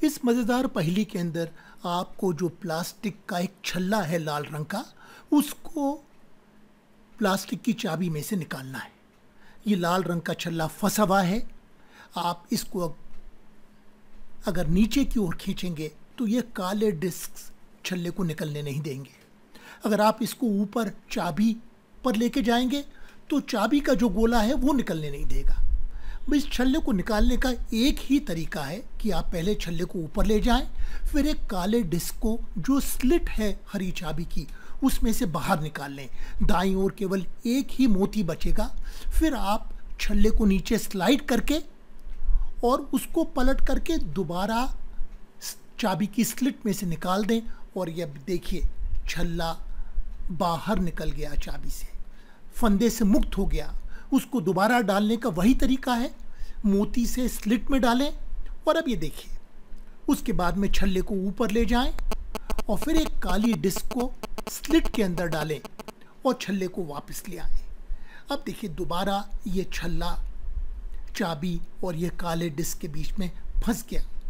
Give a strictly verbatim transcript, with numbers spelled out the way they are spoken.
इस मज़ेदार पहेली के अंदर आपको जो प्लास्टिक का एक छल्ला है लाल रंग का, उसको प्लास्टिक की चाबी में से निकालना है। ये लाल रंग का छल्ला फंसा हुआ है। आप इसको अगर नीचे की ओर खींचेंगे तो ये काले डिस्क छल्ले को निकलने नहीं देंगे। अगर आप इसको ऊपर चाबी पर लेके जाएंगे तो चाबी का जो गोला है वो निकलने नहीं देगा। इस छल्ले को निकालने का एक ही तरीका है कि आप पहले छल्ले को ऊपर ले जाएं, फिर एक काले डिस्क को जो स्लिट है हरी चाबी की उसमें से बाहर निकाल लें। दाईं ओर केवल एक ही मोती बचेगा। फिर आप छल्ले को नीचे स्लाइड करके और उसको पलट करके दोबारा चाबी की स्लिट में से निकाल दें और ये देखिए छल्ला बाहर निकल गया, चाबी से फंदे से मुक्त हो गया। उसको दोबारा डालने का वही तरीका है, मोती से स्लिट में डालें और अब ये देखिए उसके बाद में छल्ले को ऊपर ले जाएं और फिर एक काली डिस्क को स्लिट के अंदर डालें और छल्ले को वापस ले आएं। अब देखिए दोबारा ये छल्ला चाबी और ये काले डिस्क के बीच में फंस गया।